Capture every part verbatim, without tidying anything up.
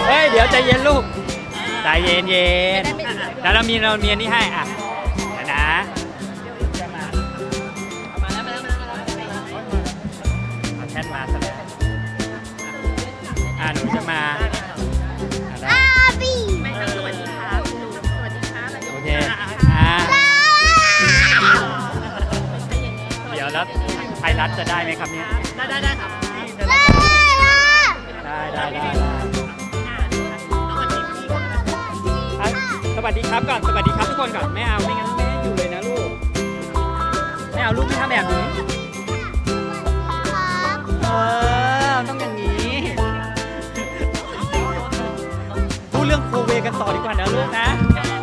เฮ้ยเดี๋ยวใจเย็นลูกใจเย็นเย็นแล้วเรามีเรามีอันนี้ให้อ่ะนะเอาแชทมาซะแล้วอ่ะหนูจะมาอาบีสวัสดีครับสวัสดีครับโอเคอ่ะเดี๋ยวแล้วไทยรัฐจะได้ไหมครับเนี่ยได้ได้ได้ครับได้ได้ได้สวัสดีครับก่อนสวัสดีครับทุกคนก่อนไม่เอาไม่งั้นแม่อยู่เลยนะลูกไม่เอาลูกไม่ทำแบบนี้เออต้องอย่างนี้พูดเรื่องโคเวกันต่อดีกว่านะลูกนะ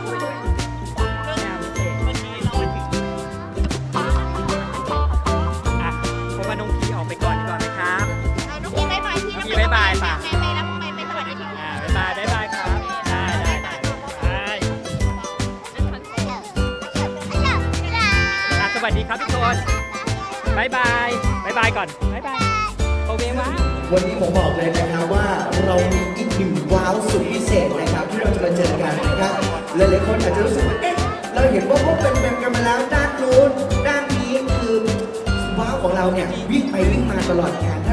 อ่ะเพราะว่าน้องพีออกไปก่อนดีกว่าไหมครับน้องพีบายบายพี่น้องพีบายบายป่ะไม่รับไม่ไม่สวัสดีพี่อ่าบายบายบายครับได้ได้ได้สวัสดีครับทุกคนบายบายบายบายก่อนบายบายโอเควะวันนี้ผมบอกเลยนะครับว่าเรามีอีกหนึ่งว้าวสุดพิเศษนะครับที่เราจะมาเจอกันนะครับหลายๆคนอาจจะรู้สึกว่าเอ๊ะเราเห็นว่าพวกเป็นเป็นกันมาแล้วด้านนู้นด้านนี้คือว้าวของเราเนี่ยวิ่งไปวิ่งมาตลอดงาน